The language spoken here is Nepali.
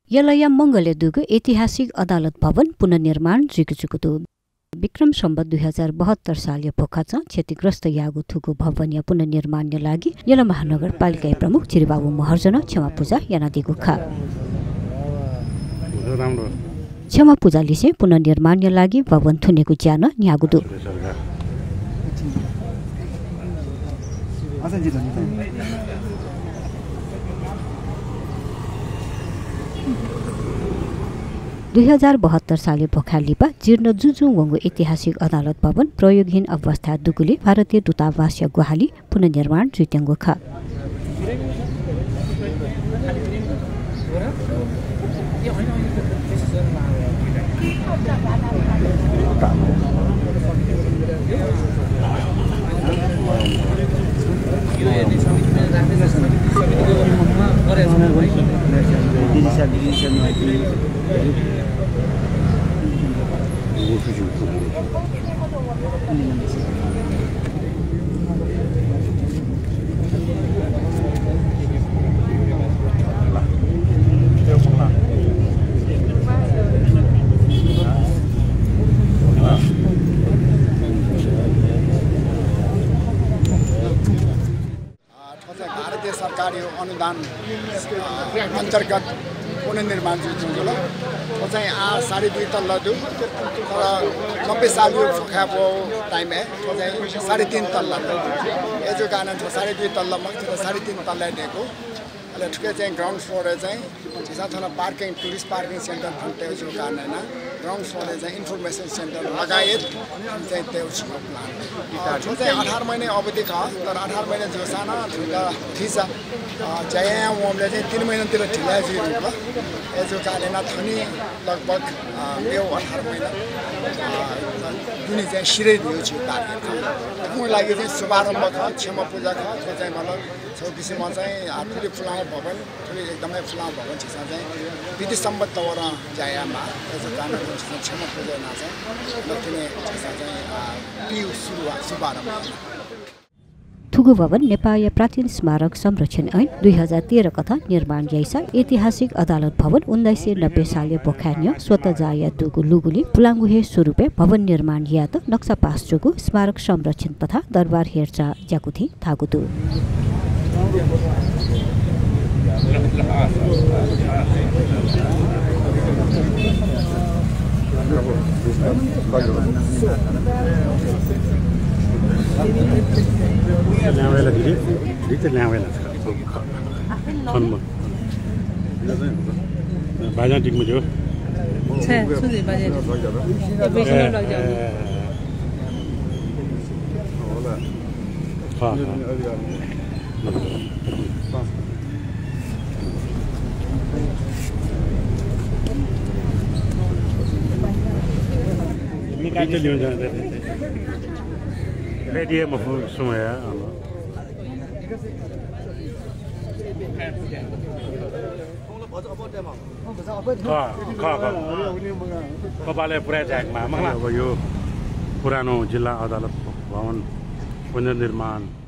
यलया मंगले दुगु ऐतिहासिक अदालत भवन पुनर्निर्माण जुकुचुकुतु विक्रम सम्बत 2072 साल पोखा क्षतिग्रस्त यागु थुगु भवन या पुनर्निर्माण लागि यला महानगरपालिका प्रमुख चिरिबाबु महर्जन क्षमा पूजा यानादिगु खा क्षमा पूजा लिसे पुनर्निर्माण लागि भवन थुनेको ज्यान न्यागुदु दुई 2072 साले पोखालीपा जीर्ण जुजु वंगु ऐतिहासिक अदालत भवन प्रयोगहीन अवस्था दुगुले भारतीय दूतावास गुवाहाली पुनर्निर्माण जुइत्यंगु खा भारतीय सरकारी अनुदान अन्तर्गत पुनर्निर्माण जुइलो वो चाहिँ 2.5 तल्ला दु तर 90 साल यो फुखाबो टाइम है वो चाहिँ 3.5 तल्ला एजो कारण 2.5 तल्ला मग 3.5 तल्ला दिएको अहिले ठुकै चाहिँ ग्राउन्ड फ्लोर चाहिँ जिसा थना पार्किङ टुरिस्ट पार्किङ सेन्टर फन्टे जो कारण हैन ग्राउन्ड फ्लोर चाहिँ इन्फर्मेसन सेन्टर लगायत चाहिँ त्यो छ प्लान जो चाहिँ 18 महिने अवधि का तर 18 महिने जो साना ठुला थिसा जया वमले चाहिँ 3 महिनातिर ढिलाइ जिरो एजो कारण थनी लगभग यो 18 महिना जुनी चाहिँ सिरै दियो छु तारिक म लागि चाहिँ शुभारम्भ छ क्षमा पूजा छ जो चाहिँ मतलब छौकिसीमा चाहिँ आफूले फुलाउ भवन ठुलो एकदमै फुलाउ भवन छ चाहिँ विधि सम्बद्ध तवरा जायामा यसो कारण क्षमा पूजा नाच लक्ष्मी चाहिँ पिउ शुभारम्भ थुगु भवन नेपाल प्राचीन स्मारक संरक्षण ऐन 2013 कथा निर्माण जैसा ऐतिहासिक अदालत भवन 1990 साल पोखान्य स्वतः जाया दुगु लुगुली पुलाङ्गुहे स्वरूपे भवन निर्माण यात नक्सा पास जुगु स्मारक संरक्षण तथा दरबार हेरचाह ज्याकुथि थागुतु ल्यावेला दिदी ल्यावेला खन्म बाजा टिकमा जो छ सुदे बाजा बेसी लग जाओ होला हां निकाल लियो जाने रेडियो में फोन सुनाया कपाले पुरा ट्यागमा अब यो पुरानो जिल्ला अदालत भवन पुनर्निर्माण